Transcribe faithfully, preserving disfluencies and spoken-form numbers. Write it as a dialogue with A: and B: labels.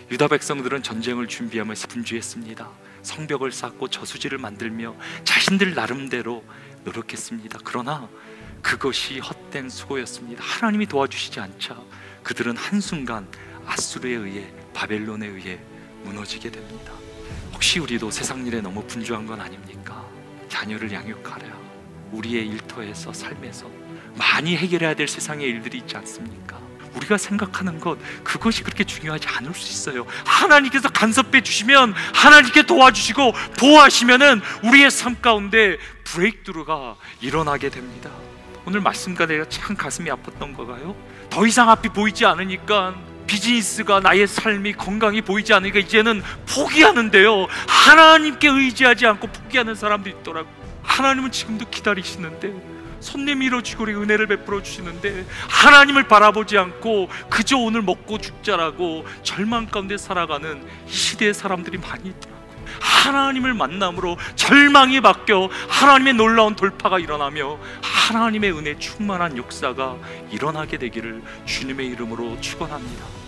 A: 유다 백성들은 전쟁을 준비하면서 분주했습니다. 성벽을 쌓고 저수지를 만들며 자신들 나름대로 노력했습니다. 그러나 그것이 헛된 수고였습니다. 하나님이 도와주시지 않자 그들은 한순간 아수르에 의해, 바벨론에 의해 무너지게 됩니다. 혹시 우리도 세상 일에 너무 분주한 건 아닙니까? 자녀를 양육하랴, 우리의 일터에서, 삶에서 많이 해결해야 될 세상의 일들이 있지 않습니까? 우리가 생각하는 것, 그것이 그렇게 중요하지 않을 수 있어요. 하나님께서 간섭해 주시면, 하나님께 도와주시고 보호하시면은 우리의 삶 가운데 브레이크드루가 일어나게 됩니다. 오늘 말씀과 내가 참 가슴이 아팠던 거가요, 더 이상 앞이 보이지 않으니까, 비즈니스가, 나의 삶이, 건강이 보이지 않으니까 이제는 포기하는데요, 하나님께 의지하지 않고 포기하는 사람도 있더라고요. 하나님은 지금도 기다리시는데, 손 내밀어 주시고 우리 은혜를 베풀어 주시는데, 하나님을 바라보지 않고 그저 오늘 먹고 죽자라고 절망 가운데 살아가는 이 시대의 사람들이 많이 있더라고요. 하나님을 만남으로 절망이 바뀌어 하나님의 놀라운 돌파가 일어나며 하나님의 은혜 충만한 역사가 일어나게 되기를 주님의 이름으로 축원합니다.